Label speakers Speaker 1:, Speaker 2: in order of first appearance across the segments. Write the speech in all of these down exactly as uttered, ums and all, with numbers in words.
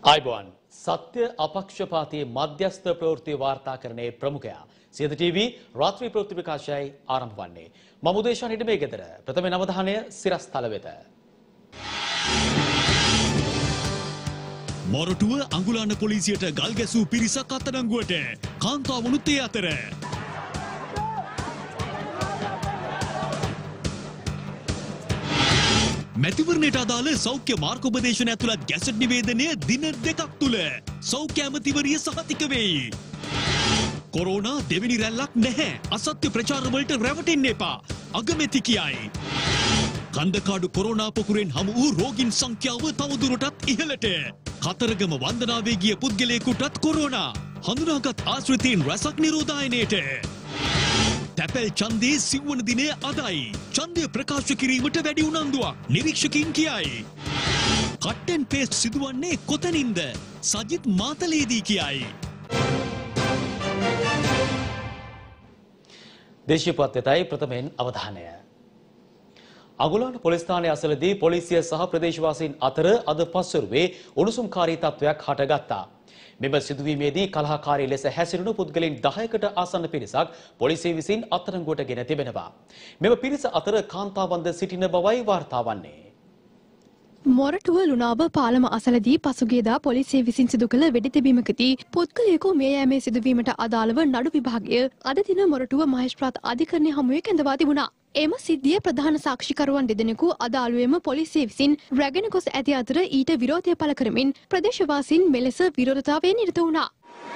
Speaker 1: आयुबोन सत्य अपक्षपाती मध्यस्थ प्रवृत्ति वार्ताकरणे प्रमुखया सिंध टीवी रात्रि प्रवृत्ति प्रकाशय आरंभ वन्ने मम उद्देशा हिट මේ ගෙදර ප්‍රථම නවධානය සිරස්තල වෙත
Speaker 2: මොරටුව අඟුලාන පොලිසියට ගල් ගැසූ පිරිසක් අත්අඩංගුවට කාන්තාවනුත් ඒ අතර මැතිවරණයට අදාළ සෞඛ්‍ය මාර්ගෝපදේශන ඇතුළත් ගැසට් නිවේදනය දින දෙකක් තුල සෞඛ්‍ය ඇමතිවරිය සහතික වෙයි. කොරෝනා දෙවෙනි රැල්ලක් නැහැ. අසත්‍ය ප්‍රචාර වලට රැවටෙන්න එපා. අගමැති කියයි. කන්දකාඩු කොරෝනා පොකුරෙන් හමු වූ රෝගීන් සංඛ්‍යාව තවදුරටත් ඉහළට. කතරගම වන්දනාවේ ගිය පුද්ගලයෙකුටත් කොරෝනා. හඳුනාගත් ආශ්‍රිතයින් රැසක් නිරෝධායනයට. තැපැල් ඡන්දයේ සිව්වන දිනය අදයි. ඡන්දය ප්‍රකාශ කිරීමට වැඩි උනන්දුවක් නිරීක්ෂකයින් කියයි. කට් ඇන්ඩ් පේස්ට් සිදුවන්නේ කොතනින්ද? සජිත් මාතලේදී කියයි.
Speaker 1: දේශීය පුවත් වෙතයි ප්‍රථමයෙන් අවධානය. අගුලාන පොලිස් ස්ථානයේ අසලදී පොලිසිය සහ ප්‍රදේශවාසීන් අතර අද පස්වරුවේ උණුසුම්කාරී තත්ත්වයක් හටගත්තා. මෙම සිදුවීමේදී කලහකාරී ලෙස හැසිරුණු පුද්ගලයන් දහයකට ආසන්න පිරිසක් පොලිසිය විසින් අත්අඩංගුවට ගෙන තිබෙනවා. මෙම පිරිස අතර කාන්තාවන්ද සිටින බවයි වාර්තා වන්නේ.
Speaker 3: මොරටුව ලුණාව පාලම අසලදී පසුගියදා පොලිසිය විසින් සිදු කළ වෙඩි තිබීමකදී පුද්ගලයෙකු මිය යෑමේ සිදුවීමට අදාළව නඩු විභාගය අද දින මොරටුව මහේස්ත්‍රාත් අධිකරණය හමුවේ කැඳවා තිබුණා. එම සිද්ධියේ ප්‍රධාන සාක්ෂිකරුවන් දෙදෙනෙකු අදාළුවේම පොලිසිය විසින් රැගෙන ගොස් ඇති අතර ඊට විරෝධය පළ කරමින් ප්‍රදේශවාසීන් මෙලෙස විරෝධතාවයේ නිරත වුණා.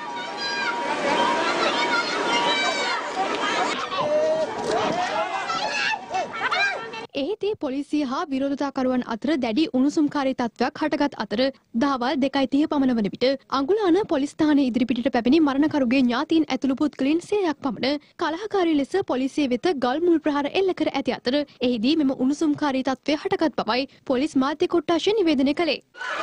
Speaker 3: එහිදී පොලිසිය හා විරෝධතාකරුවන් අතර දැඩි උණුසුම්කාරී තත්ත්වයක් හටගත් අතර දහවල් දෙකයි තිහ පමණ වන විට අඟුලාන පොලිස් ස්ථානයේ ඉදිරිපිටට පැමිණි මරණකරුගේ ඥාතීන් ඇතුළු පුද්ගලයන් සියයක් පමණ කලහකාරී ලෙස පොලිසිය වෙත ගල් මුල් ප්‍රහාර එල්ල කර ඇති අතර එහිදී මෙම උණුසුම්කාරී තත්ත්වය හටගත් බවයි පොලිස් මාධ්‍ය කොට්ටාශය නිවේදනය කළේ.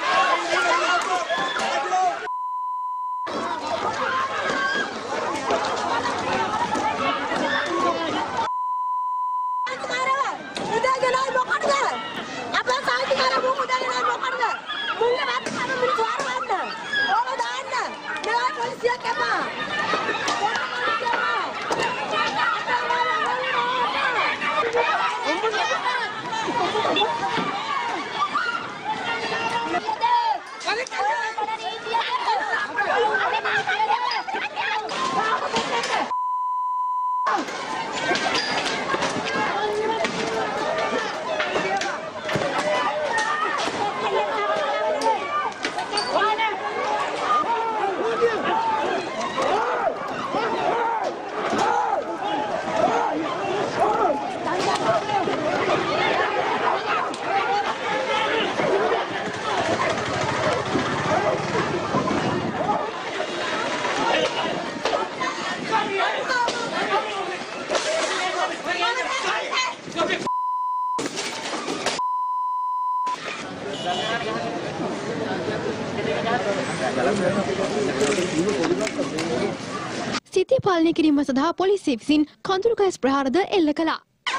Speaker 3: සිතේ පාලනය කිරීම සඳහා පොලිසිය විසින් කඳුළු ගෑස් ප්‍රහාරද එල්ල කළා.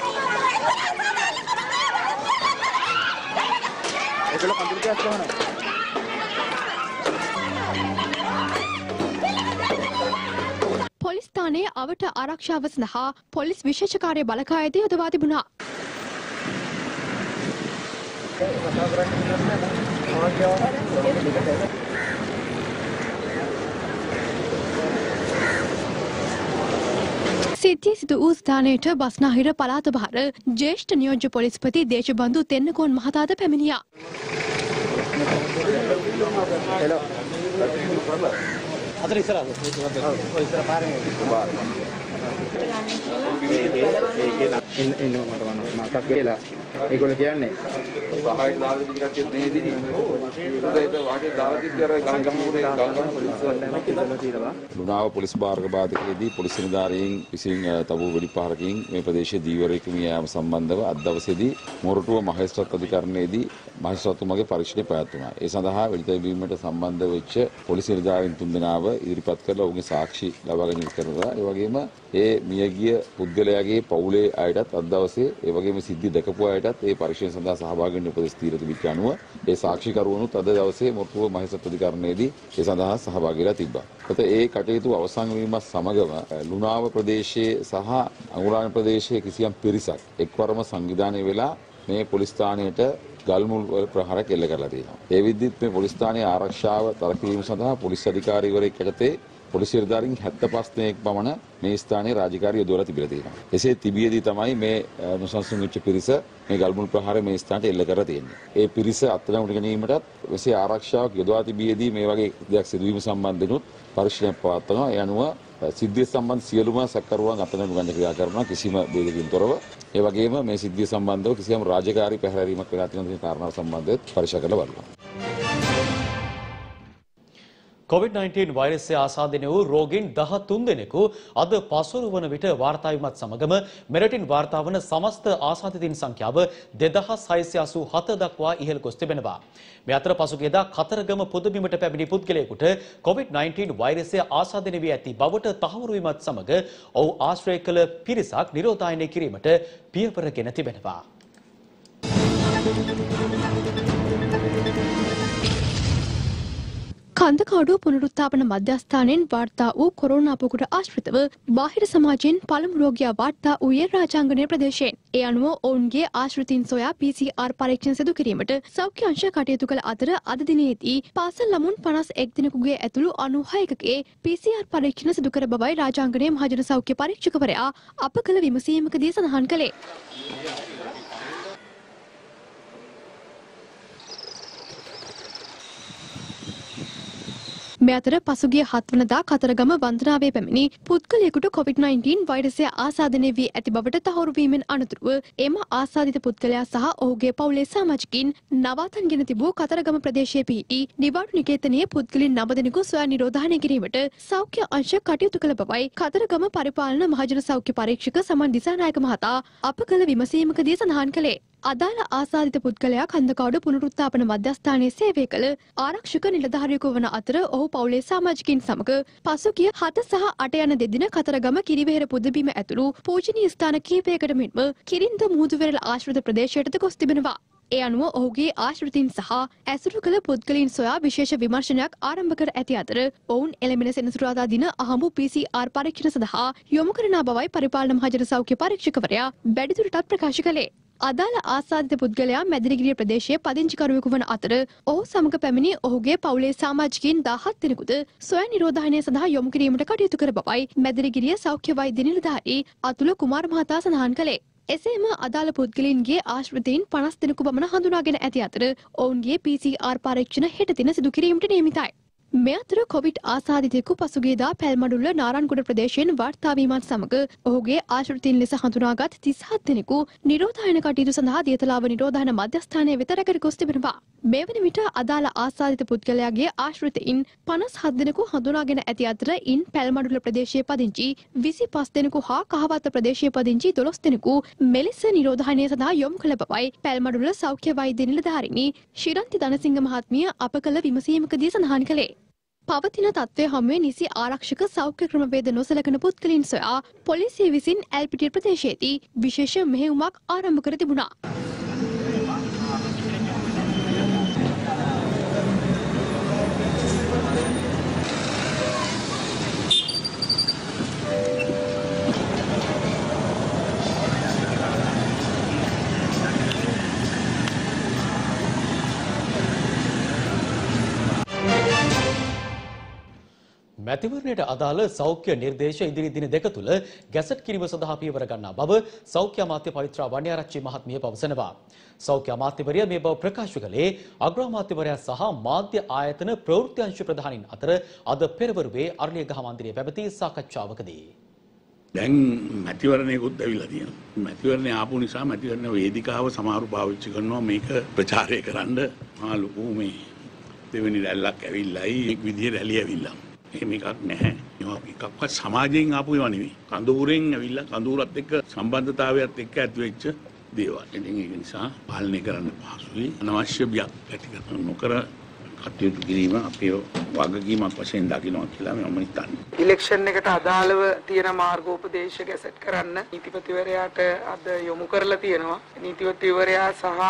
Speaker 3: පොලිස් ස්ථානයේ අවට ආරක්ෂාව සඳහා පොලිස් විශේෂ කාර්ය බලකායද යොදවා තිබුණා. සිද්ධිය සිදු වූ ස්ථානයට බස්නාහිර පළාත බහර ජ්‍යෙෂ්ඨ නියෝජ්‍ය පොලිස්පති දේශබන්දු තෙන්නකෝන් මහතාද පැමිණියා.
Speaker 1: අතන ඉස්සරහ ඔය ඉස්සර පාරේ
Speaker 4: ඉන්න ඉන්න මට වන්න මාතක් කියලා ඒගොල්ලෝ කියන්නේ සහාය දාලා දෙන්න කටියක් නෙමෙයි ඒක වාගේ දාලා තිබ්බර ගංගම්මුරේ ගංගම් පොලිසිය කියලා ලුණාව පොලිස් භාරක බාධකයේදී පොලිස් නිලධාරීන් විසින් තබූ වෙඩි පහරකින් මේ ප්‍රදේශයේ දීවරයෙකු මිය යාම සම්බන්ධව අද දවසේදී මොරටුව මහේස්ත්‍රාත් අධිකරණයේදී මහේස්ත්‍රාත්තුමාගේ පරීක්ෂණය පැවැත්වුණා. ඒ සඳහා වෙඩි තැබීමට සම්බන්ධ වෙච්ච පොලිස් නිලධාරීන් තුන්දෙනාව ඉදිරිපත් කරලා ඔවුන්ගේ සාක්ෂි ලබා ගැනීම කරනවා. ඒ වගේම ඒ මියගිය පුද්ගලයාගේ පවුලේ අයටත් අද දවසේ ඒ වගේම සිද්ධි දැකපු අයටත් ඒ පරීක්ෂණ සඳහා සහභාගී වෙන්න උපදෙස් දීලා තිබිච්ච අනුව ඒ සාක්ෂිකරුවනුත් අද දවසේ මොරටුව මහේසත් අධිකරණයේදී ඒ සඳහා සහභාගී වෙලා තිබ්බා. ඒත් ඒ කටයුතු අවසන් වීමත් සමගම ලුණාව ප්‍රදේශයේ සහ අඟුරාණ ප්‍රදේශයේ කිසියම් පිරිසක් එක්වරම සංවිධානය වෙලා මේ පොලිස් ස්ථානයට ගල්මුල් වල ප්‍රහාරයක් එල්ල කරලා තියෙනවා. ඒ විදිහත් මේ පොලිස් ස්ථානයේ ආරක්ෂාව තර කිරීම සඳහා පොලිස් අධිකාරීවරයෙක් යටතේ පොලිස් නිලධාරීන් හෙප්පන්පස් දෙනෙක් පමණ මේ ස්ථානයේ රාජකාරිය යොදවලා තිබිලා තියෙනවා. එසේ තිබියදී තමයි මේ නොසන්සුන් වෙච්ච පිරිස මේ ගල්මුල් ප්‍රහාරය මේ ස්ථානට එල්ල කරලා තියෙන්නේ. ඒ පිරිස අත්අඩංගුවට ගැනීමටත් එසේ ආරක්ෂාවක් යොදවා තිබියදී මේ වගේ දෙයක් සිදුවීම සම්බන්ධෙනුත් පරීක්ෂණයක් පවත්වනවා. ඒ අනුව සිද්ධිය සම්බන්ධ සියලුම සැකකරුවන් අත්අඩංගු ගන්න ක්‍රියා කරනවා කිසිම බේදකින් තොරව. ඒ වගේම මේ සිද්ධිය සම්බන්ධව කිසියම් රාජකාරී පැහැරීමක් වෙලා තියෙන දේ කාරණා සම්බන්ධව පරීක්ෂා කරලා බලනවා.
Speaker 1: කොවිඩ් නයින්ටීන් වෛරසය ආසාදනය වූ රෝගීන් දහතුන් දෙනෙකු අද පසුරු වන විට වාර්තා වීමත් සමගම මෙරටින් වාර්තා වන සමස්ත ආසාදිතයින් සංඛ්‍යාව දෙදහස් හයසිය අසූ හත දක්වා ඉහළ ගොස් තිබෙනවා. මේ අතර පසුගියදා කතරගම පුදබිමට පැමිණි පුද්ගලයෙකුට කොවිඩ් නයින්ටීන් වෛරසය ආසාදනය වී ඇති බවට තහවුරු වීමත් සමග ඔහු ආශ්‍රය කළ පිරිසක් නිරෝධායනය කිරීමට පියවරගෙන තිබෙනවා.
Speaker 3: කන්දකාඩුව පුනරුත්ථාපන මධ්‍යස්ථානයෙන් වාර්තා වූ කොරෝනා අපකුට ආශ්‍රිතව බාහිර සමාජයෙන් පළමු රෝගියා වාර්තා වූයේ රාජාංගනය ප්‍රදේශයෙන්. ඒ අනුව ඔවුන්ගේ ආශ්‍රිතයින් සොයා පී සී ආර් පරීක්ෂණ සිදු කිරීමට සෞඛ්‍ය අංශ කටයුතු කළ අතර අද දිනේදී පාසල් ළමුන් පනස් එක් දිනකුගේ ඇතුළු අනූහයකගේ පී සී ආර් පරීක්ෂණ සිදු කර බවයි රාජාංගනයේ මහජන සෞඛ්‍ය පරීක්ෂකවරයා අප කළ විමසීමකදී සඳහන් කළේ. මේ අතර පසුගිය හත් වනදා කතරගම වන්දනාවේ පැමිණි පුද්ගලයෙකුට කොවිඩ් නයින්ටීන් වෛරසය ආසාදනය වී ඇති බවට තහවුරු වීමෙන් අනතුරුව එම ආසාදිත පුද්ගලයා සහ ඔහුගේ පවුලේ සමාජිකින් නවාතන්ගෙන තිබූ කතරගම ප්‍රදේශයේ පිහිටි නිවාඩු නිකේතනයේ පුද්ගලින් නව දෙනෙකු සොයා නිරෝධායනය කිරීමට සෞඛ්‍ය අංශ කටයුතු කළ බවයි කතරගම පරිපාලන මහජන සෞඛ්‍ය පරීක්ෂක සමන් දිසානායක මහතා අප කළ විමසීමකදී සඳහන් කළේ. අදාළ ආසාදිත පුද්ගලයා කන්දකාඩු පුනරුත්ථාපන මධ්‍යස්ථානයේ සේවය කළ ආරක්ෂක නිලධාරියෙකු වන අතර ඔහු පවුලේ සමාජිකින් සමග පසුගිය හත සහ අට යන දෙදින කතරගම කිරිවෙහෙර පුදබිම ඇතුළු පූජනීය ස්ථාන කිහිපයකට මෙන්ම කිරින්ද මුහුදුවෙරළ ආශ්‍රිත ප්‍රදේශයටද ගොස් තිබෙනවා. ඒ අනුව ඔහුගේ ආශ්‍රිතයින් සහ ඇසුරු කළ පුද්ගලයන් සොයා විශේෂ විමර්ශනයක් ආරම්භ කර ඇති අතර ඔවුන් එළඹෙන සෙනසුරාදා දින අහඹු පී සී ආර් පරීක්ෂණ සඳහා යොමු කරන බවයි පරිපාලන මහජන සෞඛ්‍ය පරීක්ෂකවරයා වැඩිදුරටත් ප්‍රකාශ කළේ. අදාළ ආසාදිත පුද්ගලයා මැදිරිගිරිය ප්‍රදේශයේ පදිංචිකරුවෙකු වන අතර ඔහු සමග පැමිණි ඔහුගේ පවුලේ සමාජිකයින් දහහත් දෙනෙකුද සොයා නිරෝධායනය සඳහා යොමු කිරීමට කටයුතු කර බවයි මැදිරිගිරිය සෞඛ්‍ය වෛද්‍ය නිලධාරී අතුල කුමාර මහතා සඳහන් කළේ. එසේම අදාළ පුද්ගලයන්ගේ ආශ්‍රිතයින් පනස් දෙනෙකු පමණ හඳුනාගෙන ඇති අතර ඔවුන්ගේ පී සී ආර් පරීක්ෂණ හෙට දින සිදු කිරීමට නියමිතයි. මේ අතර කොවිඩ් ආසාදිතයෙකු පසුගියදා පැල්මඩුල්ල නාරන්ගොඩ ප්‍රදේශයෙන් වාර්තා වීමත් සමග ඔහුගේ ආශ්‍රිතයින් ලෙස හඳුනාගත් තිස්හත් දෙනෙකු නිරෝධායන කටයුතු සඳහා දියතලාව නිරෝධායන මධ්‍යස්ථානයේ වෙත රැගෙන ගොස් තිබෙනවා. මේ වන විට අදාළ ආසාදිත පුද්ගලයාගේ ආශ්‍රිතයින් පනස් හත් දෙනෙකු හඳුනාගෙන ඇති අතර ඉන් පැල්මඩුල්ල ප්‍රදේශයේ පදිංචි විසි පස් දෙනෙකු හා කහවත්ත ප්‍රදේශයේ පදිංචි දොළොස් දෙනෙකු මෙලෙස නිරෝධායනය සඳහා යොමු කළ බවයි පැල්මඩුල්ල සෞඛ්‍ය වෛද්‍ය නිලධාරිණී ශිරන්ති දනසිංහ මහත්මිය අප කළ විමසීමකදී සඳහන් කළේ. පවතින තත්ත්වය හමුවේ නිසි ආරක්ෂක සෞඛ්‍ය ක්‍රමවේද නොසලකන පුද්ගලයන් සොයා පොලිසිය විසින් ඇල්පිටිය ප්‍රදේශයේදී විශේෂ මෙහෙයුමක් ආරම්භ කර තිබුණා.
Speaker 1: මැතිවරණයට අදාළ සෞඛ්‍ය නිර්දේශ ඉදිරි දින දෙක තුළ ගැසට් කිරීම සඳහා පියවර ගන්නා බව සෞඛ්‍ය අමාත්‍ය පවිත්‍රා වන්‍යාරච්චි මහත්මිය පවසනවා. සෞඛ්‍ය අමාත්‍යවරිය මේ බව ප්‍රකාශ කළේ අග්‍රාමාත්‍යවරයා සහ මාධ්‍ය ආයතන ප්‍රවෘත්ති අංශ ප්‍රධානීන් අතර අද පෙරවරුවේ අරලියගහ මන්දිරයේ පැවති සාකච්ඡාවකදී.
Speaker 5: දැන් මැතිවරණයකුත් ඇවිල්ලා තියෙනවා. මැතිවරණය ආපු නිසා මැතිවරණ වේදිකාව සමහරු පාවිච්චි කරනවා මේක ප්‍රචාරය කරන්න. මා ලොකු මේ දෙවෙනි රැල්ලක් ඇවිල්ලායි එක් විදිහේ රැලිය ඇවිල්ලා. එහෙම එකක් නැහැ. මේවා එකක්වත් සමාජයෙන් ආපු ඒවා නෙවෙයි. කඳවුරෙන් ඇවිල්ලා කඳවුරත් එක්ක සම්බන්ධතාවයත් එක්ක ඇති වෙච්ච දේවල්. ඉතින් ඒක නිසා පාලනය කරන්න පහසුයි. අනවශ්‍ය බියක් ඇති කරන නොකර කටයුතු කිරීම අපේ වගකීමක් වශයෙන් දකිනවා කියලා මම හිතන්නේ.
Speaker 6: ඉලෙක්ෂන් එකට අදාළව තියෙන මාර්ගෝපදේශ ගැසට් කරන්න නීතිපතිවරයාට අද යොමු කරලා තියෙනවා. නීතිපතිවරයා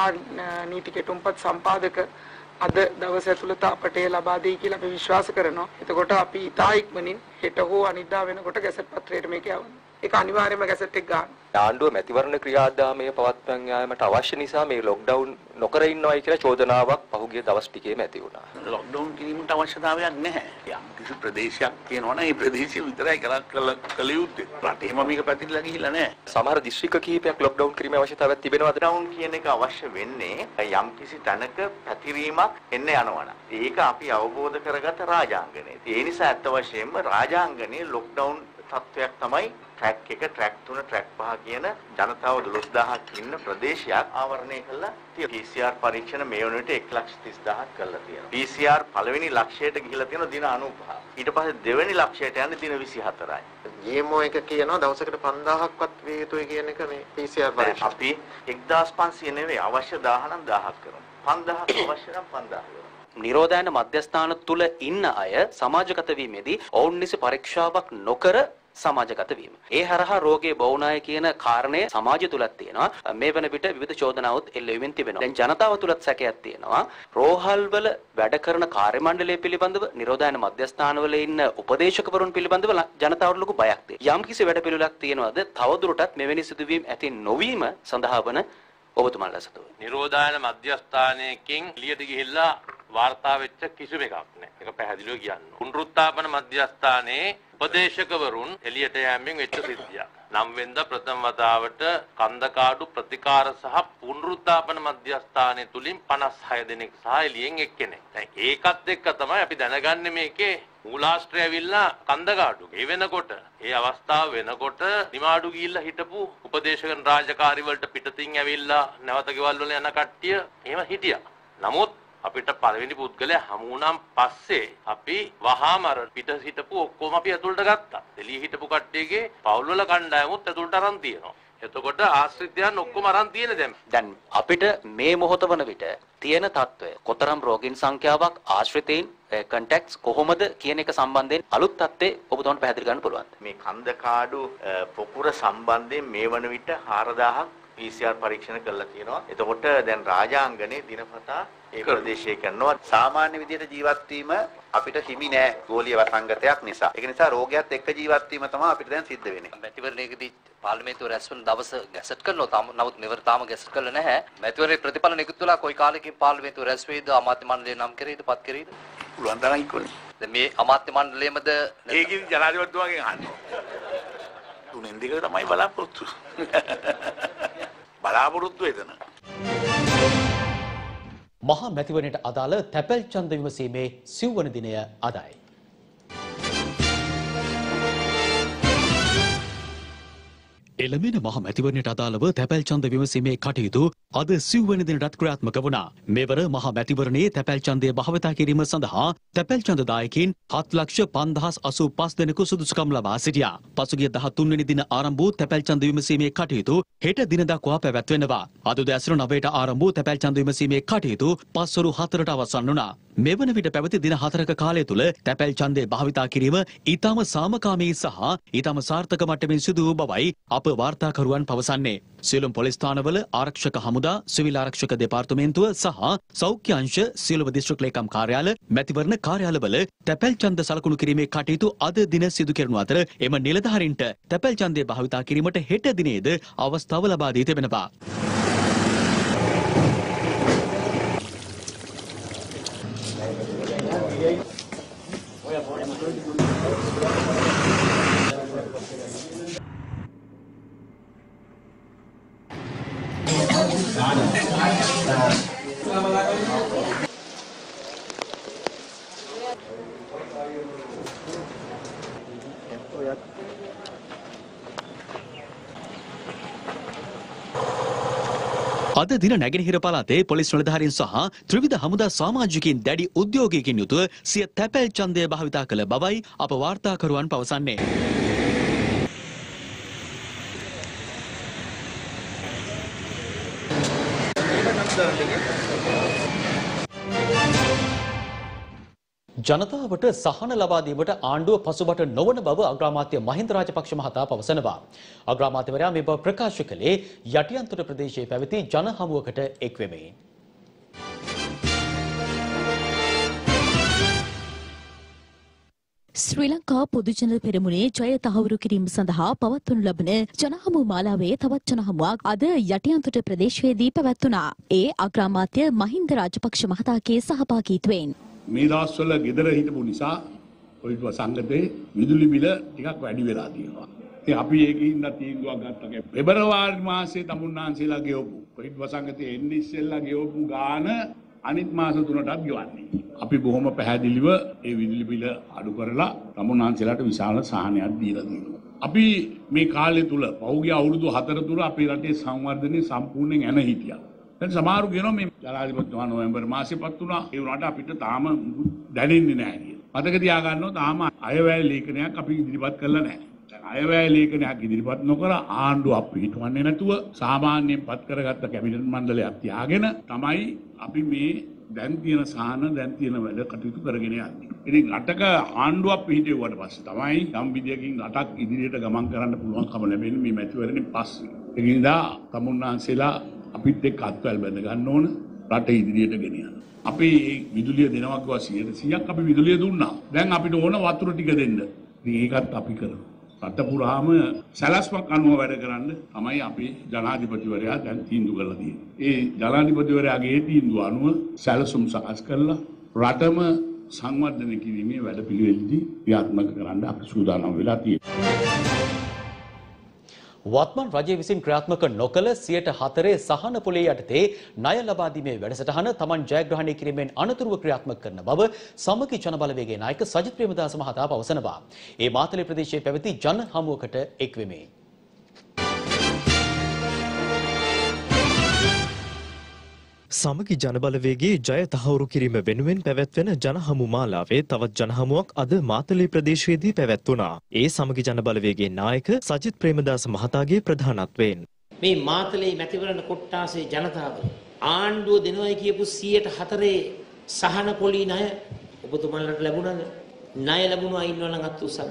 Speaker 6: සහ නීති කෙටුම්පත් සම්පාදක අද දවස ඇතුළත අපට ලබා දෙයි කියලා අපි විශ්වාස කරනවා. එතකොට අපි ඉතා ඉක්මනින් හෙට හෝ අනිද්දා වෙනකොට ගැසට් පත්‍රයට මේක යවන්න. ඒක අනිවාර්යයෙන්ම ගැසට් එක ගන්න.
Speaker 7: ආණ්ඩුව මැතිවරණ ක්‍රියාදාමය පවත්වාගෙන යාමට අවශ්‍ය නිසා මේ ලොක්ඩවුන් නොකර ඉන්නවයි කියලා චෝදනාවක් පහුගිය දවස් ටිකේම ඇති වුණා.
Speaker 5: ලොක්ඩවුන් කිරීමට අවශ්‍යතාවයක් නැහැ. යම් කිසි ප්‍රදේශයක් තියෙනවනේ ඒ ප්‍රදේශය විතරයි කළ යුත්තේ. රටේම මේක පැතිරලා ගිහිල්ලා නැහැ.
Speaker 7: සමහර දිස්ත්‍රික්ක කිහිපයක් ලොක්ඩවුන් කිරීමේ අවශ්‍යතාවයක් තිබෙනවද?
Speaker 8: ලොක්ඩවුන් කියන එක අවශ්‍ය වෙන්නේ යම් කිසි තැනක පැතිරීමක් එන්න යනවනම්. ඒක අපි අවබෝධ කරගත රාජාංගනේ. ඒ නිසා ඇත්ත වශයෙන්ම රාජාංගනේ ලොක්ඩවුන් තත්වයක් තමයි ට්‍රැක් එක ට්‍රැක් තුන ට්‍රැක් පහ කියන ජනතාව දොළොස් දහසක් ඉන්න ප්‍රදේශයක් ආවරණය කළා තියෙනවා. පී සී ආර් පරීක්ෂණ මේ වන විට එක ලක්ෂ තිස් දහසක් කරලා තියෙනවා. පී සී ආර් පළවෙනි ලක්ෂයට ගිහිලා තියෙනවා දින අනූපහ. ඊට පස්සේ දෙවෙනි ලක්ෂයට යන්නේ දින විසි හතරයි.
Speaker 9: ජීඑම්ஓ එක කියනවා දවසකට පන්දාහක්වත් වේ යුතුයි කියන එක මේ පී සී ආර් පරීක්ෂණ.
Speaker 8: අපි එක්දාස් පන්සිය නෙවෙයි අවශ්‍ය දාහ නම් දාහක් කරමු. පන්දාහක් අවශ්‍ය නම් පන්දාහ කරමු.
Speaker 7: නිරෝධායන මධ්‍යස්ථාන තුල ඉන්න අය සමාජගත වීමේදී ඔවුන් නිසි පරීක්ෂාවක් නොකර සමාජගත වීම. ඒ හරහා රෝගයේ බවුනාය කියන කාරණය සමාජය තුලත් තියෙනවා. මේ වෙන විට විවිධ චෝදනාවත් එල්ල වෙමින් තිබෙනවා. දැන් ජනතාව තුලත් සැකයක් තියෙනවා. රෝහල් වල වැඩ කරන කාර්ය මණ්ඩලය පිළිබඳව, නිරෝධායන මධ්‍යස්ථානවල ඉන්න උපදේශකවරුන් පිළිබඳව ජනතාවට ලොකු බයක් තියෙනවා. යම් කිසි වැඩ පිළිවෙලක් තියෙනවද? තවදුරටත් මෙවැනි සිදුවීම් ඇති නොවීම සඳහා වන ඔබතුමාලා සතුව.
Speaker 10: නිරෝධායන මධ්‍යස්ථානයකින් එළියට ගිහිල්ලා වාර්තා වෙච්ච කිසිම එකක් නැහැ. ඒක පැහැදිලිව කියන්න. පුනරුත්ථාපන මධ්‍යස්ථානයේ උපදේශකවරුන් එළියට යෑමෙන් වෙච්ච සිද්ධියක්. නම් වෙනදා ප්‍රථම වතාවට කන්දකාඩු ප්‍රතිකාර සහ පුනරුත්ථාපන මධ්‍යස්ථානය තුලින් පනස් හය දෙනෙක් සහ එළියෙන් එක්කෙනෙක්. දැන් ඒකත් එක්ක තමයි අපි දැනගන්නේ මේකේ මූලාශ්‍රය ඇවිල්ලා කන්දකාඩු. ඒ වෙනකොට ඒ අවස්ථාව වෙනකොට නිමාඩු ගිහිල්ලා හිටපු උපදේශකයන් රාජකාරි වලට පිටතින් ඇවිල්ලා නැවත ගෙවල් වල යන කට්ටිය එහෙම හිටියා. නමුත් අපිට පළවෙනි පුද්ගලයා හමු වුණාන් පස්සේ අපි වහාම අර පිට හිටපු ඔක්කොම අපි ඇතුළට ගත්තා. එළිය හිටපු කට්ටියගේ පවුල් වල කණ්ඩායමුත් ඇතුළට අරන් තියෙනවා. එතකොට ආශ්‍රිතයන් ඔක්කොම අරන් තියෙන දැන්.
Speaker 7: දැන් අපිට මේ මොහොත වන විට තියෙන තත්ත්වය කොතරම් රෝගීන් සංඛ්‍යාවක් ආශ්‍රිතයින් කන්ටැක්ට්ස් කොහොමද කියන එක සම්බන්ධයෙන් අලුත් තත්ත්වේ ඔබතුමන්ට පැහැදිලි කරන්න පුළුවන්ද?
Speaker 8: මේ කන්දකාඩු පොකුර සම්බන්ධයෙන් මේ වන විට හාරදාහක් පී සී ආර් පරීක්ෂණ කරලා තියෙනවා. එතකොට දැන් රාජාංගනේ දිනපතා ඒ ප්‍රදේශයේ කරනවා.
Speaker 9: සාමාන්‍ය විදිහට ජීවත් වීම අපිට හිමි නෑ ගෝලීය වසංගතයක් නිසා. ඒක නිසා රෝගයත් එක්ක ජීවත් වීම තමයි අපිට දැන් සිද්ධ වෙන්නේ.
Speaker 7: මැතිවරණයකදී පාර්ලිමේන්තුව රැස් වන දවස ගැසට් කරනවා. නමුත් මෙවර තාම ගැසට් කරලා නැහැ. මැතිවරණයේ ප්‍රතිඵල නිකුත් වෙලා කොයි කාලෙකින් පාර්ලිමේන්තුව රැස් වෙයිද? අමාත්‍ය මණ්ඩලය නම් කරේද? පත් කරේද?
Speaker 5: පුළුවන් තරම් ඉක්කොනේ.
Speaker 7: දැන් මේ අමාත්‍ය මණ්ඩලයේමද
Speaker 5: ඒකේ ජනාධිපතිතුමාගෙන් අහන්න. තුනෙන් දෙක තමයි බලාපොරොත්තු. බලාපොරොත්තු වෙදන.
Speaker 1: මහා මැතිවරණයට අදාළ තැපැල් ඡන්ද විමසීමේ සිව්වන දිනය අදයි.
Speaker 2: එළමෙන මහ මැතිවරණයට අදාළව තැපැල් ඡන්ද විමසීමේ කටයුතු අද සිව්වන දිනටත් ක්‍රියාත්මක වුණා. මෙවර මහ මැතිවරණයේ තැපැල් ඡන්දය භාවිතා කිරීම සඳහා තැපැල් ඡන්ද දායකයින් හත් ලක්ෂ පන්දහස් අසූ පස් දෙනෙකු සුදුසුකම් ලබා සිටියා. පසුගිය දහතුන් වෙනි දින ආරම්භ වූ තැපැල් ඡන්ද විමසීමේ කටයුතු හෙට දින දක්වා පැවැත්වෙනවා. අද උදෑසන නවයට ආරම්භ වූ තැපැල් ඡන්ද විමසීමේ කටයුතු පස්වරු හතරට අවසන් වුණා. මෙවන විට පැවති දින හතරක කාලය තුල තැපැල් ඡන්දය භාවිතා කිරීම ඊටම සාමකාමී සහ ඊටම සාර්ථක මට්ටමින් සිදු වූ බවයි අප වාර්තාකරුවන් පවසන්නේ. සියලුම පොලිස් ස්ථානවල ආරක්ෂක හමුදා, සිවිල් ආරක්ෂක දෙපාර්තමේන්තුව සහ සෞඛ්‍ය අංශ, සියලුම දිස්ත්‍රික් ලේකම් කාර්යාල, මැතිවරණ කාර්යාලවල තැපැල් ඡන්ද සලකුණු කිරීමේ කටයුතු අද දින සිදු කරනු අතර එම නිලධාරීන්ට තැපැල් ඡන්දය භාවිතා කිරීමට හෙට දිනේද අවස්ථාව ලබා දී තිබෙනවා. අද දින නැගෙනහිර පළාතේ පොලිස් නිලධාරීන් සහ ත්‍රිවිධ හමුදා සමාජිකයින් දැඩි උද්‍යෝගයකින් යුතුව සිය තැපැල් ඡන්දය භාවිතා කළ බවයි අප වාර්තාකරුවන් පවසන්නේ.
Speaker 1: ජනතාවට සහන ලබා දීමට ආණ්ඩුව පසුබට නොවන බව අග්‍රාමාත්‍ය මහින්ද රාජපක්ෂ මහතා පවසනවා. අග්‍රාමාත්‍යවරයා මේ බව ප්‍රකාශ කළේ යටියන්තොට ප්‍රදේශයේ පැවති ජන හමුවකට එක්වෙමින්.
Speaker 11: ශ්‍රී ලංකා පොදුජන පෙරමුණේ ජය තහවුරු කිරීම සඳහා පවත්වනු ලබන ජනහමු මාලාවේ තවත් ජනහමුවක් අද යටියන්තොට ප්‍රදේශයේදී පැවැත්වුණා. ඒ අග්‍රාමාත්‍ය මහින්ද රාජපක්ෂ මහතාගේ සහභාගීත්වයෙන්.
Speaker 5: මේ දවස්වල ගෙදර හිටපු නිසා ඔය සංගතේ විදුලි බිල ටිකක් වැඩි වෙලා තියෙනවා. ඉතින් අපි ඒකින්ද තීන්දුවක් ගත්තා. පෙබරවාරි මාසයේ තමුන්නාන්සේලා ගෙවපු ඔය වසංගතේ එන්නේ ඉස්සෙල්ලා ගෙවපු ගාන අනිත් මාස තුනටත් ගෙවන්නේ. අපි බොහොම පැහැදිලිව ඒ විදුලි බිල අඩු කරලා තමුන්නාන්සේලාට විශාල සහනයක් දීලා තියෙනවා. අපි මේ කාලය තුල පහුගිය අවුරුදු හතර තුල අපේ රටේ සංවර්ධනය සම්පූර්ණයෙන් එන හිටියා. දැන් සමහරු කියනවා මේ ජනාධිපතිතුමා නොවැම්බර් මාසේ පත් වුණා. ඒ වුණාට අපිට තාම දැනෙන්නේ නැහැ කියලා. මතක තියාගන්න තාම අයවැය ලේඛනයක් අපි ඉදිරිපත් කරලා නැහැ. දැන් අයවැය ලේඛනයක් ඉදිරිපත් නොකර ආණ්ඩුවක් පිටවන්නේ නැතුව සාමාන්‍යයෙන් පත් කරගත්ත කැබිනට් මණ්ඩලයක් තියාගෙන තමයි අපි මේ දැන් තියෙන සාහන දැන් තියෙන වැඩ කටයුතු කරගෙන යන්නේ. ඉතින් රටක ආණ්ඩුවක් පිහිටෙව්වට පස්සේ තමයි යම් විදියකින් රටක් ඉදිරියට ගමන් කරන්න පුළුවන්කම ලැබෙන්නේ මේ මැතිවරණයෙන් පස්සේ. ඒ නිසා තමුන්නාන්සේලා අපිත් එක්ක අත්වැල් බැඳ ගන්න ඕන රට ඉදිරියට ගෙනියන්න. අපි විදුලිය දෙනවා කිව්වා සියයට සීයක් අපි විදුලිය දුන්නා. දැන් අපිට ඕන වතුර ටික දෙන්න. ඉතින් ඒකත් අපි කරනවා. රට පුරාම සැලැස්මක් අනුව වැඩ කරන්න තමයි අපේ ජනාධිපතිවරයා දැන් තීන්දුව කරලා තියෙන්නේ. ඒ ජනාධිපතිවරයාගේ තීන්දුව අනුව සැලසුම් සකස් කරලා රටම සංවර්ධනය කිරීමේ වැඩපිළිවෙලදී ක්‍රියාත්මක කරන්න අපි සූදානම් වෙලා තියෙනවා.
Speaker 1: වත්මන් රජය විසින් ක්‍රියාත්මක නොකළ සියයට හතරේ සහන පොලේ යටතේ ණය ලබා දීමේ වැඩසටහන තමන් ජයග්‍රහණය කිරීමෙන් අනතුරුව ක්‍රියාත්මක කරන බව සමගි ජනබලවේගයේ නායක සජිත් ප්‍රේමදාස මහතා පවසනවා. ඒ මාතලේ ප්‍රදේශයේ පැවති ජන හමුවකට එක්වෙමි.
Speaker 12: සමගි ජනබලවේගයේ ජය තහවුරු කිරීම වෙනුවෙන් පැවැත්වෙන ජනහමු මාලාවේ තවත් ජනහමුවක් අද මාතලේ ප්‍රදේශයේදී පැවැත්වුණා. ඒ සමගි ජනබලවේගයේ නායක සජිත් ප්‍රේමදාස මහතාගේ ප්‍රධානත්වයෙන්
Speaker 13: මේ මාතලේ මැතිවරණ කොට්ටාසේ ජනතාව ආණ්ඩුව දෙනවයි කියපු සියයට හතරේ සහන පොලී ණය ඔබතුමන්ලට ලැබුණාද? ණය ලැබුණා ඉන්නවනම් අත් උස්සන්න.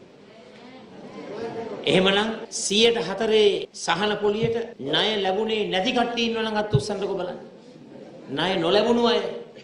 Speaker 13: එහෙමනම් සියයට හතරේ සහන පොලියට ණය ලැබුණේ නැති කට්ටිය ඉන්නවනම් අත් උස්සන්නකෝ බලන්න. ණය නොලැබුණු අය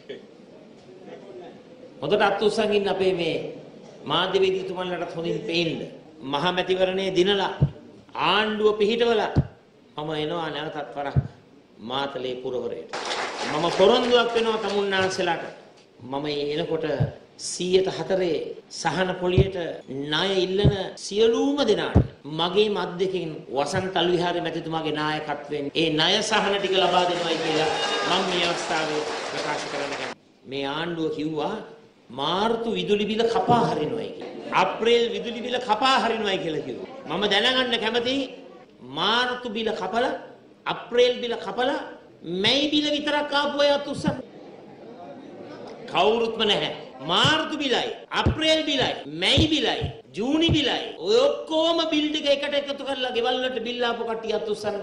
Speaker 13: හොඳට අත් උස්සන් ඉන්න අපේ මේ මාධ්‍යවේදීතුමන්ලටත් හොඳින් පේන්න. මහ මැතිවරණයේ දිනලා ආණ්ඩුව පිහිටවලා මම එනවා නැවතත් වරක් මාතලේ පුරවරයට. මම පොරොන්දුවක් වෙනවා තමුන්නාන්සලාට. මම එනකොට සියයට හතරේ සහන පොලියට ණය ඉල්ලන සියලුම දෙනාට මගේ මත් දෙකෙන් වසන්ත අලුවිහාරේ මැතිතුමාගේ නායකත්වයෙන් ඒ ණය සහන ටික ලබා දෙනවයි කියලා මම මේ අවස්ථාවේ ප්‍රකාශ කරන්න කැමතියි. මේ ආණ්ඩුව කිව්වා මාර්තු විදුලි බිල කපා හරිනවයි කියලා. අප්‍රේල් විදුලි බිල කපා හරිනවයි කියලා කිව්වා. මම දැනගන්න කැමතියි මාර්තු බිල කපලා අප්‍රේල් බිල කපලා මැයි බිල විතරක් ආපු අය අත් උස්සන්න. කවුරුත්ම නැහැ. මාර්තු බිලයි, අප්‍රේල් බිලයි, මැයි බිලයි, ජූනි බිලයි ඔය ඔක්කොම බිල් ටික එකට එකතු කරලා ගෙවල් වලට බිල් ආපු කට්ටිය අත් උස්සන්න.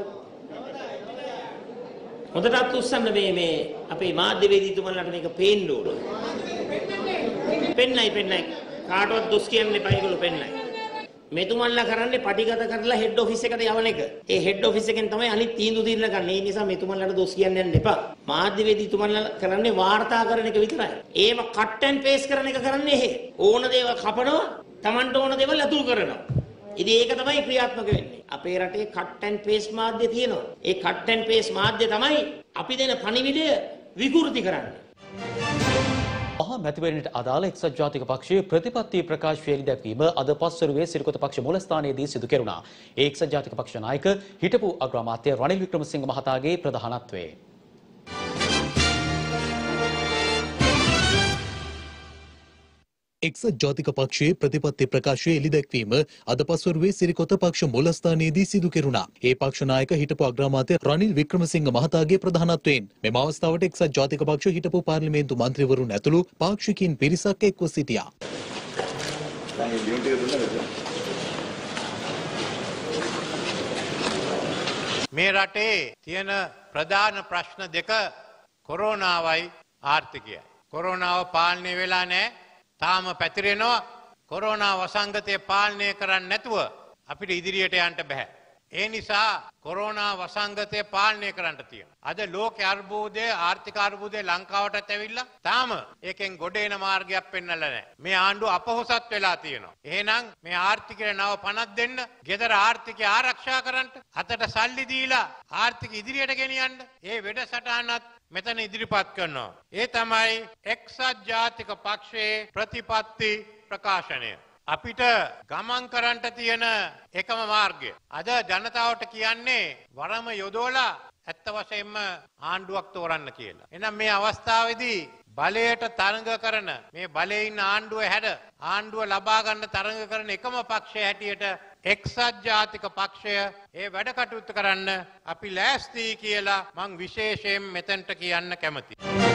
Speaker 13: හොඳට අත් උස්සන්න මේ මේ අපේ මාධ්‍යවේදීතුමන්ලට මේක පේන්න ඕන. පෙන්නයි පෙන්නයි කාටවත් දොස් කියන්න එපා ඒගොල්ලෝ පෙන්නයි. මෙතුමන්ලා කරන්නේ පටිගත කරලා හෙඩ් ඔෆිස් එකට යවන එක. ඒ හෙඩ් ඔෆිස් එකෙන් තමයි අනිත් තීන්දුව తీරන ගන්න. ඒ නිසා මෙතුමන්ලාට දොස් කියන්න යන්න එපා. මාධ්‍යවේදීතුමන්ලා කරන්නේ වාර්තා කරන එක විතරයි. ඒව කට් ඇන්ඩ් පේස් කරන එක කරන්නේ එහෙ. ඕන දේවල් කපනවා, Tamanට ඕන දේවල් අතුල් කරනවා. ඉතින් ඒක තමයි ක්‍රියාත්මක වෙන්නේ. අපේ රටේ කට් ඇන්ඩ් පේස් මාධ්‍ය තියෙනවා. ඒ කට් ඇන්ඩ් පේස් මාධ්‍ය තමයි අපි දෙන පණිවිඩය විකෘති කරන්නේ.
Speaker 1: මහා මැතිවරණයට අදාළ එක්සත් ජාතික පක්ෂයේ ප්‍රතිපත්ති ප්‍රකාශය එළිදැක්වීම අද පස්වරුවේ සිරිකොත පක්ෂ මූලස්ථානයේදී සිදු කෙරුණා. ඒ එක්සත් ජාතික පක්ෂ නායක හිටපු අග්‍රාමාත්‍ය රනිල් වික්‍රමසිංහ මහතාගේ ප්‍රධානත්වයේ
Speaker 14: එක්සත් ජාතික පක්ෂයේ ප්‍රතිපත්ති ප්‍රකාශය එළිදැක්වීම අද පස්වරුවේ සිරිකොත පක්ෂ මූලස්ථානයේදී සිදු කෙරුණා. ඒ පක්ෂ නායක හිටපු අග්‍රාමාත්‍ය රනිල් වික්‍රමසිංහ මහතාගේ ප්‍රධානත්වයෙන් මෙම අවස්ථාවට එක්සත් ජාතික පක්ෂ හිටපු පාර්ලිමේන්තු මන්ත්‍රීවරුන් ඇතුළු පාක්ෂිකයින් පිරිසක් එක්ව සිටියා.
Speaker 15: මේ රටේ තියෙන ප්‍රධාන ප්‍රශ්න දෙක කොරෝනාවයි ආර්ථිකයයි. කොරෝනාව පාලනය වෙලා නැහැ. තාම පැතිරෙනවා. කොරෝනා වසංගතය පාලනය කරන්න නැතුව අපිට ඉදිරියට යන්න බෑ. ඒ නිසා කොරෝනා වසංගතය පාලනය කරන්න තියෙනවා. අද ලෝක අර්බුදය ආර්ථික අර්බුදය ලංකාවටත් ඇවිල්ලා තාම ඒකෙන් ගොඩ එන මාර්ගයක් පෙන්වලා නැහැ. මේ ආණ්ඩුව අපහොසත් වෙලා තියෙනවා. එහෙනම් මේ ආර්ථිකයට නව පණක් දෙන්න, ගෙදර ආර්ථිකය ආරක්ෂා කරන්න, අතට සල්ලි දීලා ආර්ථික ඉදිරියට ගෙනියන්න. ඒ වැඩසටහනත් මෙතන ඉදිරිපත් කරනවා. ඒ තමයි එක්සත් ජාතික පක්ෂයේ ප්‍රතිපත්ති ප්‍රකාශනය. අපිට ගමන් කරන්නට තියෙන එකම මාර්ගය. අද ජනතාවට කියන්නේ වරම යොදවලා ඇත්ත වශයෙන්ම ආණ්ඩුවක් තෝරන්න කියලා. එහෙනම් මේ අවස්ථාවේදී බලයට තරඟ කරන මේ බලයේ ඉන්න ආණ්ඩුව හැඩ ආණ්ඩුව ලබා ගන්න තරඟ කරන එකම පක්ෂය හැටියට එක්සත් ජාතික පක්ෂය ඒ වැඩ කටයුතු කරන්න අපි ලෑස්තියි කියලා මං විශේෂයෙන් මෙතනට කියන්න කැමතියි.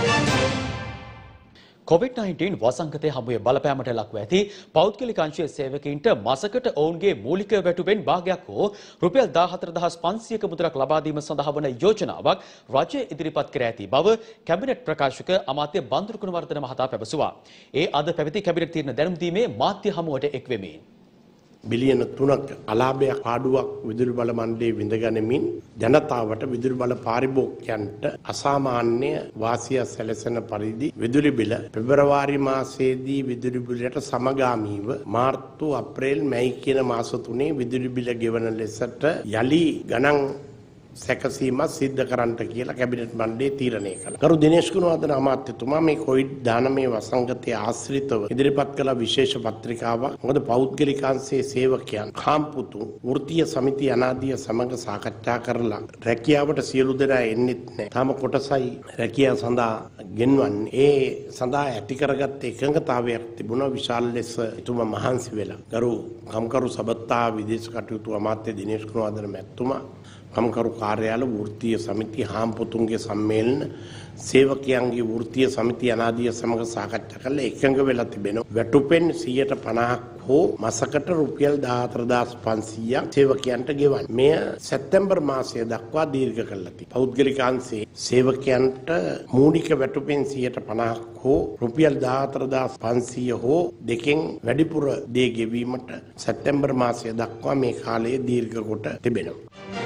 Speaker 1: කොවිඩ් නයින්ටීන් වසංගතය හමුවේ බලපෑමට ලක්ව ඇති පෞද්ගලික අංශයේ සේවකයින්ට මාසකට ඔවුන්ගේ මූලික වැටුපෙන් භාගයක් හෝ රුපියල් දාහතර දහස් පන්සියයක මුදලක් ලබා දීම සඳහා වන යෝජනාවක් රජය ඉදිරිපත් කර ඇති බව කැබිනට් ප්‍රකාශක අමාත්‍ය බන්දුරු ගුණවර්ධන මහතා පැවසුවා. ඒ අද පැවති කැබිනට් තීරණ දැනුම් දීමේ මාධ්‍ය හමුවට එක්වෙමින්
Speaker 16: බිලියන තුනක් අලාභයක් පාඩුවක් විදුලි බල මණ්ඩලයේ විඳගැනීමෙන් ජනතාවට විදුලි බල පාරිභෝගිකයන්ට අසාමාන්‍ය වාසිය සැලසෙන පරිදි විදුලි බිල පෙබරවාරි මාසයේදී විදුලි බිලට සමගාමීව මාර්තු අප්‍රේල් මැයි කියන මාස තුනේ විදුලි බිල ගෙවන ලෙසට යලි ගණන් සැකසීම සිද්ධ කරන්නට කියලා කැබිනට් මණ්ඩලය තීරණය කළා. ගරු දිනේෂ් ගුණවර්ධන අමාත්‍යතුමා මේ කොවිඩ් දානමය වසංගතය ආශ්‍රිතව ඉදිරිපත් කළ විශේෂ පත්‍රිකාවක් මොකද පෞද්ගලිකාංශයේ සේවකයන් කාම්පුතු වෘත්තීය සමිති අනාදිය සමග සාකච්ඡා කරලා රැකියාවට සියලු දෙනා එන්නෙත් නැහැ. තාම කොටසයි රැකියාව සඳහා ගෙන්වන්නේ. ඒ සඳහා ඇති කරගත් එකඟතාවයක් තිබුණා විශාල ලෙස එතුමා මහන්සි වෙලා. ගරු කම්කරු සබත්තා විදේශ කටයුතු අමාත්‍ය දිනේෂ් ගුණවර්ධන මැතිතුමා කම්කරු කාර්යාල වෘත්තීය සමිති හාම්පොතුන්ගේ සම්මේලන සේවකයන්ගේ වෘත්තීය සමිති අනාදිය සමග සාකච්ඡා කරලා එකඟ වෙලා තිබෙනවා. වැටුපෙන් සියයට පනහක් හෝ මාසකට රුපියල් දාහතර දහස් පන්සියයක් සේවකයන්ට ගෙවන්න. මෙය සැප්තැම්බර් මාසය දක්වා දීර්ඝ කරලා තිබෙනවා. පෞද්ගලිකාංශයේ සේවකයන්ට මූලික වැටුපෙන් සියයට පනහක් හෝ රුපියල් දාහතර දහස් පන්සිය හෝ දෙකෙන් වැඩිපුර දේ ගෙවීමට සැප්තැම්බර් මාසය දක්වා මේ කාලය දීර්ඝ කොට තිබෙනවා.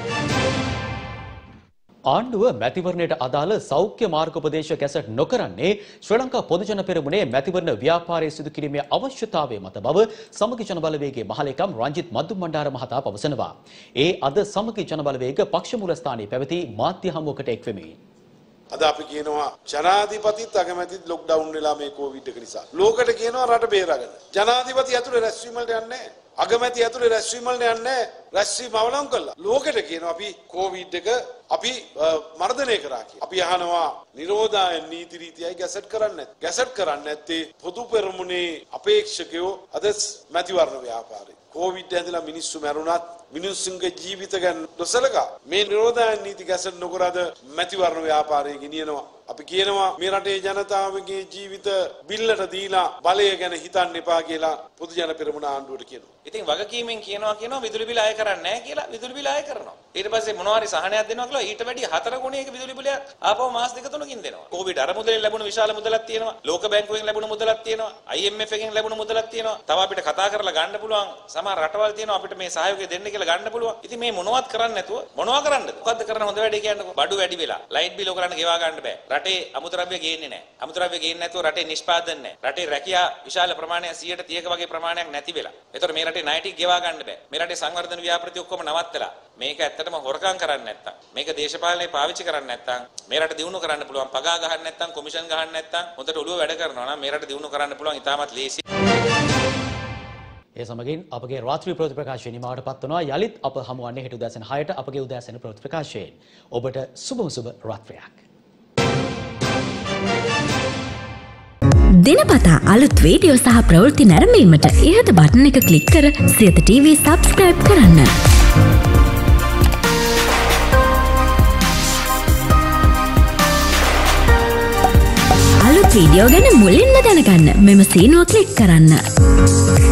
Speaker 1: ආණ්ඩුව මැතිවරණයට අදාළ සෞඛ්‍ය මාර්ගෝපදේශ ගැසට් නොකරන්නේ ශ්‍රී ලංකා පොදුජන පෙරමුණේ මැතිවරණ ව්‍යාපාරය සිදු කිරීමේ අවශ්‍යතාවය මත බව සමගි ජන බලවේගයේ මහලේකම් රංජිත් මද්දුම්බණ්ඩාර මහතා පවසනවා. ඒ අද සමගි ජන බලවේග පක්ෂ මූලස්ථානයේ පැවති මාධ්‍ය හමුවකට එක්වෙමින්
Speaker 17: අද අපි කියනවා ජනාධිපතිත් අගමැතිත් ලොක්ඩවුන් වෙලා මේ කොවිඩ් එක නිසා. ලෝකෙට කියනවා රට බේරගන්න. ජනාධිපති ඇතුලේ රැස්වීම වලට යන්නේ නැහැ. අගමැති ඇතුලේ රැස්වීම වලට යන්නේ නැහැ. රැස්වීම අවලංගු කළා. ලෝකෙට කියනවා අපි කොවිඩ් එක අපි මර්ධනය කරා කියලා. අපි අහනවා නිරෝධායන නීති රීතියයි ගැසට් කරන්නේ නැත්නම්. ගැසට් කරන්නේ නැත්තේ පොදු පෙරමුණේ අපේක්ෂකයෝ අද මැතිවරණ ව්‍යාපාරේ. කොවිඩ් ඇඳලා මිනිස්සු මැරුණත් මිනිස්සුන්ගේ ජීවිත ගැන නොසලකා මේ නිරෝධායන නීති ගැසට් නොකරද මැතිවරණ ව්‍යාපාරය ගෙනියනවා. අපි කියනවා මේ රටේ ජනතාවගේ ජීවිත බිල්ලට දීලා බලය ගැන හිතන්න එපා කියලා පොදු ජන පෙරමුණ ආණ්ඩුවට කියනවා.
Speaker 18: ඉතින් වගකීමෙන් කියනවා කියනවා විදුලි බිල අය කරන්නේ නැහැ කියලා විදුලි බිල අය කරනවා. ඊට පස්සේ මොනවා හරි සහනයක් දෙනවා කියලා ඊට වැඩි හතර ගුණයක විදුලි බිල ආපහු මාස දෙක තුනකින් දෙනවා. කොවිඩ් අර මුදලෙන් ලැබුණු විශාල මුදලක් තියෙනවා. ලෝක බැංකුවෙන් ලැබුණු මුදලක් තියෙනවා. I M F එකෙන් ලැබුණු මුදලක් තියෙනවා. තව අපිට කතා කරලා ගන්න පුළුවන් සමහර රටවල් තියෙනවා අපිට මේ සහයෝගය දෙන්න කියලා ගන්න පුළුවන්. ඉතින් මේ මොනවත් කරන්නේ නැතුව මොනවා කරන්නද? මොකද්ද කරන්න හොඳ වැඩේ කියන්නකෝ. බඩු වැඩි වෙලා ලයිට් බිල ඔකරන්න ගෙවා ගන්න බෑ. රටේ අමුද්‍රව්‍ය ගේන්නේ නැහැ. අමුද්‍රව්‍ය ගේන්නේ නැතුව රටේ නිෂ්පාදනය නැහැ. රටේ රැකියා විශාල ප්‍රමාණයක් සියයට තිහක වගේ ප්‍රමාණයක් නැති වෙලා. ඒතර මේ රටේ ණය ටික ගෙවා ගන්න බෑ. මේ රටේ සංවර්ධන ව්‍යාපෘති ඔක්කොම නවත්තලා. මේක ඇත්තටම හොරකම් කරන්නේ නැත්තම් මේක දේශපාලනේ පාවිච්චි කරන්නේ නැත්තම් මේ රට දියුණු කරන්න පුළුවන්. පගා ගහන්න නැත්තම් කොමිෂන් ගහන්න නැත්තම් හොඳට ඔළුව වැඩ කරනවා නම් මේ රට දියුණු කරන්න පුළුවන් ඉතාමත් ලේසි.
Speaker 1: ඒ සමගින් අපගේ රාත්‍රී ප්‍රවෘත්ති ප්‍රකාශය නිමාවට පත් වෙනවා. යලිත් අප හමුවන්නේ හෙට උදෑසන හයට අපගේ උදෑසන ප්‍රවෘත්ති ප්‍රකාශයෙන්. ඔබට සුබම සුබ රාත්‍රියක්.
Speaker 19: දිනපතා අලුත් වීඩියෝ සහ ප්‍රවෘත්ති නැරඹීමට ඉහත බටන් එක ක්ලික් කර සියත ටීවී සබ්ස්ක්‍රයිබ් කරන්න. අලුත් වීඩියෝ ගැන මුලින්ම දැනගන්න මෙම සීනුව ක්ලික් කරන්න.